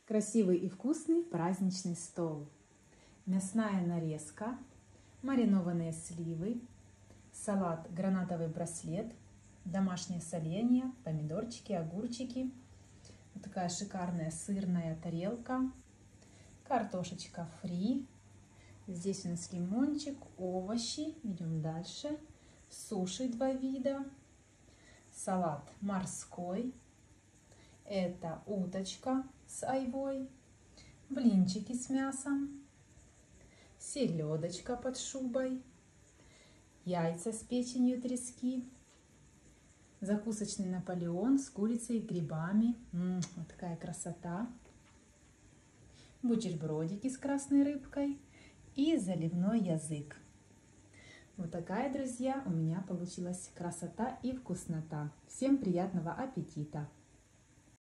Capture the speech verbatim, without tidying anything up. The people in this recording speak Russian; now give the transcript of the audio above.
Красивый и вкусный праздничный стол. Мясная нарезка, маринованные сливы, салат гранатовый браслет, домашнее соленье, помидорчики, огурчики. Вот такая шикарная сырная тарелка, картошечка фри. Здесь у нас лимончик, овощи. Идем дальше. Суши два вида. Салат морской. Это уточка с айвой. Блинчики с мясом. Селедочка под шубой. Яйца с печенью трески. Закусочный Наполеон с курицей и грибами. М-м, вот такая красота. Бутербродики с красной рыбкой. И заливной язык. Вот такая, друзья, у меня получилась красота и вкуснота. Всем приятного аппетита!